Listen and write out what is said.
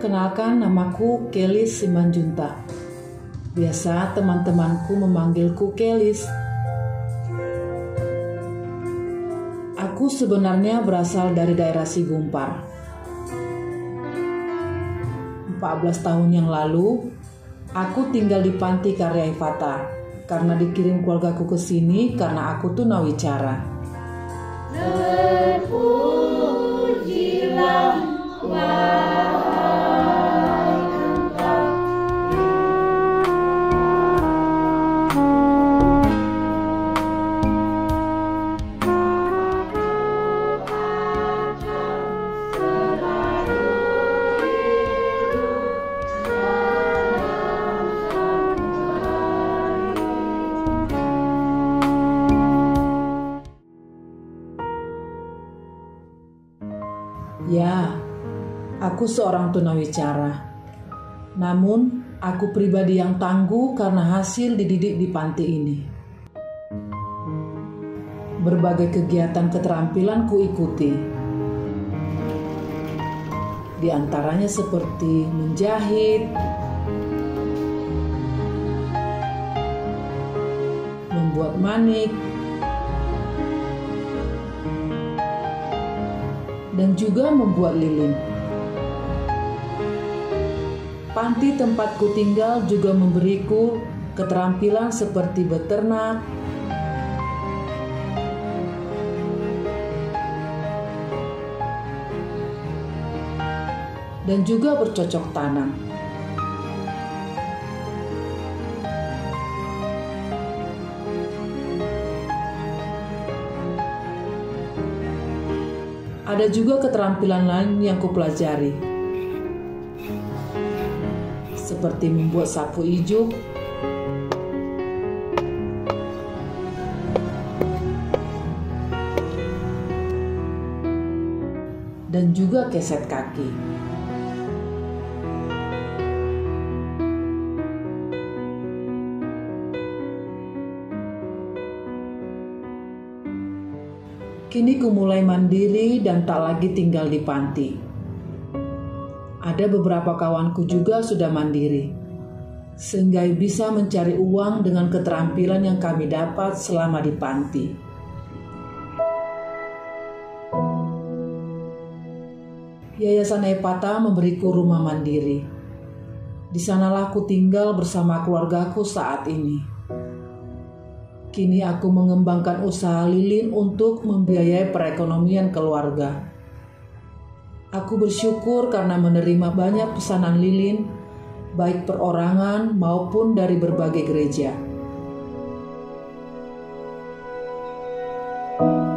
Perkenalkan, namaku Kelis Simanjuntak. Biasa teman-temanku memanggilku Kelis. Aku sebenarnya berasal dari daerah Sigumpar. 14 tahun yang lalu, aku tinggal di Panti Karya Ifata karena dikirim keluargaku ke sini karena aku tunawicara. Terpujilah wahai Engkau. Ya, aku seorang tunawicara. Namun, aku pribadi yang tangguh karena hasil dididik di panti ini. Berbagai kegiatan keterampilan ku ikuti. Di antaranya seperti menjahit, membuat manik, dan juga membuat lilin. Panti tempatku tinggal juga memberiku keterampilan seperti beternak, dan juga bercocok tanam. Ada juga keterampilan lain yang kupelajari, seperti membuat sapu ijuk, dan juga keset kaki. Kini ku mulai mandiri dan tak lagi tinggal di panti. Ada beberapa kawanku juga sudah mandiri, sehingga bisa mencari uang dengan keterampilan yang kami dapat selama di panti. Yayasan Epata memberiku rumah mandiri. Di sanalah aku tinggal bersama keluargaku saat ini. Kini aku mengembangkan usaha lilin untuk membiayai perekonomian keluarga. Aku bersyukur karena menerima banyak pesanan lilin, baik perorangan maupun dari berbagai gereja.